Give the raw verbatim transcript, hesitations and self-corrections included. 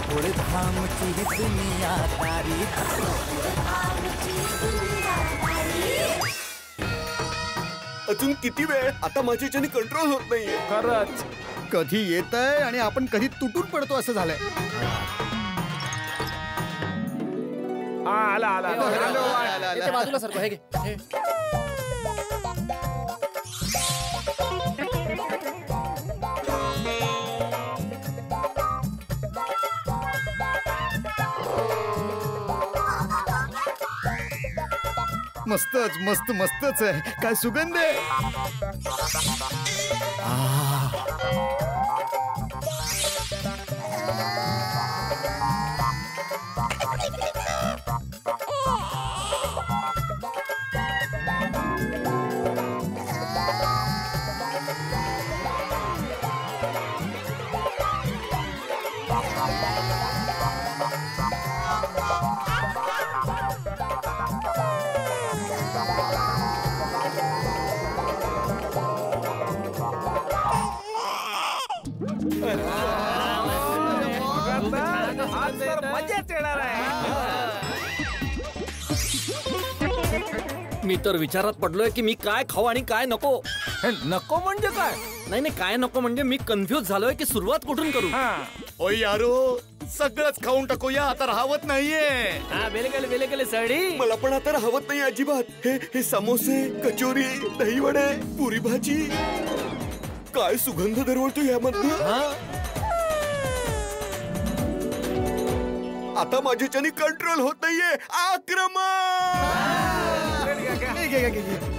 गोड धामची दुनिया तारी. अजून किती वेळ? आता माझ्याच्याने कंट्रोल होत नाहीये. खरंच कधी येतंय आणि आपण कधी तुटून पडतो असं झालंय. हा आला आला इथे बाजूला सरको. हे घे. मस्तच मस्त मस्तच आहे. काय सुगंध आहे. मजाच येणार आहे. मी तर विचारात पडलोय की मी काय खाऊ आणि काय नको. नको म्हणजे काय? नाही नाही काय नको म्हणजे मी कन्फ्युज झालोय की सुरुवात कुठून करू. ओय यारो, सगळंच खाऊन टाकूया. आता राहवत नाहीये. हा बेले गेले बेले गेले सडी. मला पण आता राहवत नाही अजिबात. हे हे समोसे, कचोरी, दहीवडे, पुरी भाजी, काय सुगंध दरवळतो यामधनं. आता माझ्याच्याने कंट्रोल होत नाहीये. आक्रमण.